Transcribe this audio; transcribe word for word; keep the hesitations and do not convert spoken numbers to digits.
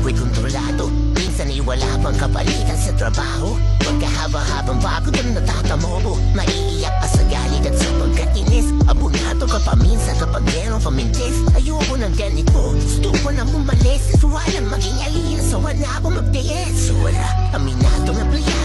ako'y kontrolado. Minsan ay wala pang kapalitan sa trabaho. Pagkahaba-habang bago doon natatamobo. Maiiyak ka sa galit at sa pagkainis. Abunado ka pa minsan kapag merong pamintis. Ayoko ng ganito, gusto ko na bumalis. So walang maging alin, so wala akong magtiis. So wala, aminado na playa